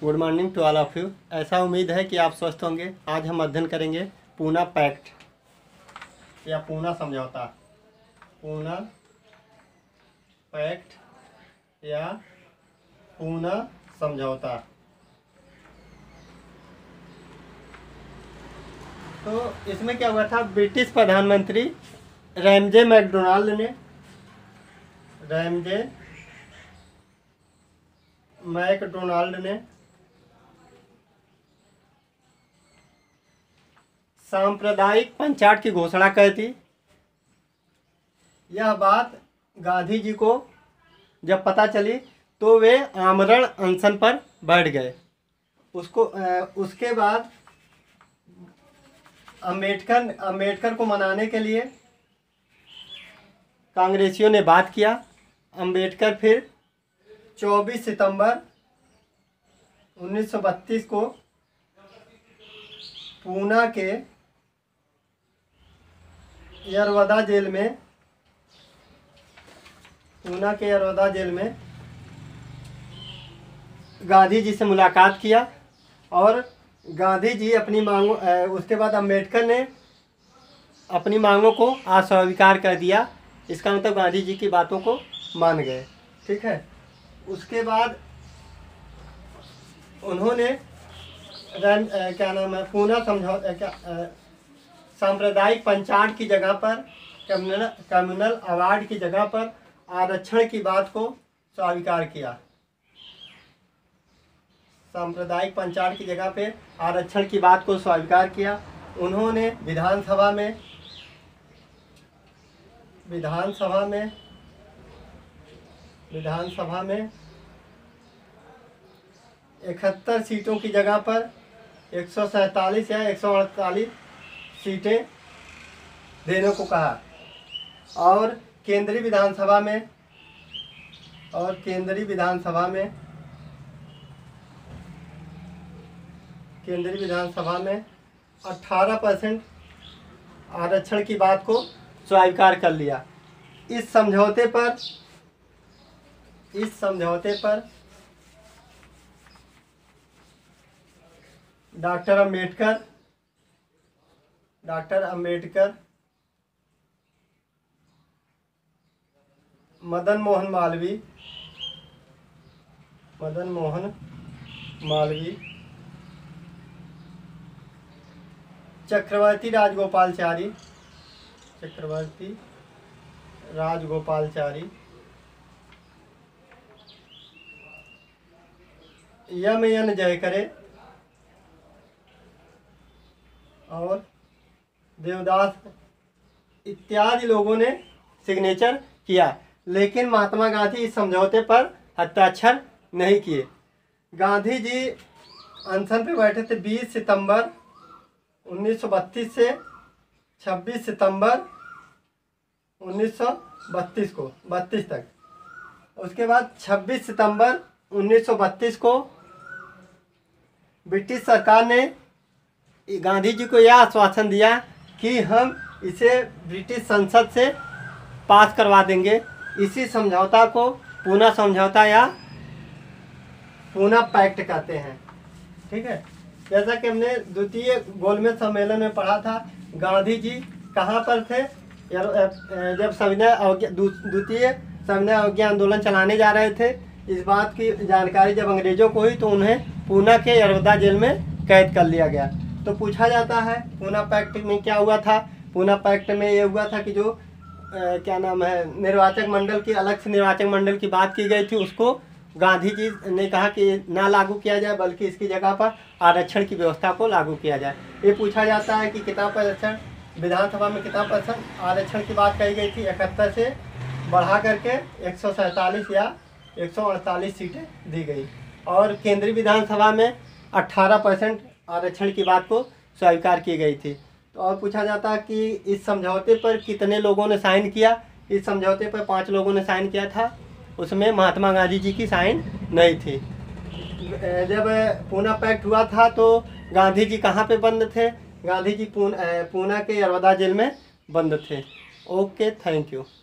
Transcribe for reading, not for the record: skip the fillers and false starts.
Good morning to all of you. ऐसा उम्मीद है कि आप स्वस्थ होंगे। आज हम अध्ययन करेंगे पूना पैक्ट या पूना समझौता। पूना पैक्ट या पूना समझौता। तो इसमें क्या हुआ था, ब्रिटिश प्रधानमंत्री रैमजे मैकडोनाल्ड ने सांप्रदायिक पंचायत की घोषणा की थी। यह बात गांधी जी को जब पता चली तो वे आमरण अनशन पर बैठ गए। उसके बाद अंबेडकर को मनाने के लिए कांग्रेसियों ने बात किया। अंबेडकर फिर 24 सितंबर 1932 को पूना के यरवदा जेल में गांधी जी से मुलाकात किया और गांधी जी अपनी मांगों उसके बाद अंबेडकर ने अपनी मांगों को अस्वीकार कर दिया। इसका मतलब गांधी जी की बातों को मान गए। ठीक है। उसके बाद उन्होंने पूना समझौता सांप्रदायिक पंचायत की जगह पर कम्युनल अवार्ड की जगह पर आरक्षण की बात को स्वीकार किया। सांप्रदायिक पंचायत की जगह पे आरक्षण की बात को स्वीकार किया। उन्होंने विधानसभा में 71 सीटों की जगह पर 147 या 148 सीटें देने को कहा और केंद्रीय विधानसभा में 18% आरक्षण की बात को स्वीकार कर लिया। इस समझौते पर डॉक्टर अंबेडकर मदन मोहन मालवीय चक्रवर्ती राजगोपालचारी एम जयकरे और देवदास इत्यादि लोगों ने सिग्नेचर किया, लेकिन महात्मा गांधी इस समझौते पर हस्ताक्षर नहीं किए। गांधी जी अनशन पे बैठे थे 20 सितंबर 1932 से 26 सितंबर 1932 तक। उसके बाद 26 सितंबर 1932 को ब्रिटिश सरकार ने गांधी जी को यह आश्वासन दिया कि हम इसे ब्रिटिश संसद से पास करवा देंगे। इसी समझौता को पूना समझौता या पूना पैक्ट कहते हैं। ठीक है। जैसा कि हमने द्वितीय गोलमेज सम्मेलन में पढ़ा था, गांधी जी कहाँ पर थे जब द्वितीय सविनय अवज्ञा आंदोलन चलाने जा रहे थे। इस बात की जानकारी जब अंग्रेजों को हुई तो उन्हें पूना के यरवदा जेल में कैद कर लिया गया। तो पूछा जाता है पूना पैक्ट में क्या हुआ था। पूना पैक्ट में ये हुआ था कि जो निर्वाचक मंडल की अलग से निर्वाचक मंडल की बात की गई थी, उसको गांधी जी ने कहा कि ना लागू किया जाए, बल्कि इसकी जगह पर आरक्षण की व्यवस्था को लागू किया जाए। ये पूछा जाता है कि विधानसभा में कितना % आरक्षण की बात कही गई थी। 71 से बढ़ा करके 147 या 148 सीटें दी गई और केंद्रीय विधानसभा में 18% आरक्षण की बात को स्वीकार की गई थी। तो और पूछा जाता है कि इस समझौते पर कितने लोगों ने साइन किया। इस समझौते पर 5 लोगों ने साइन किया था, उसमें महात्मा गांधी जी की साइन नहीं थी। जब पूना पैक्ट हुआ था तो गांधी जी कहाँ पे बंद थे? गांधी जी पूना के यरवदा जेल में बंद थे। Okay, thank you.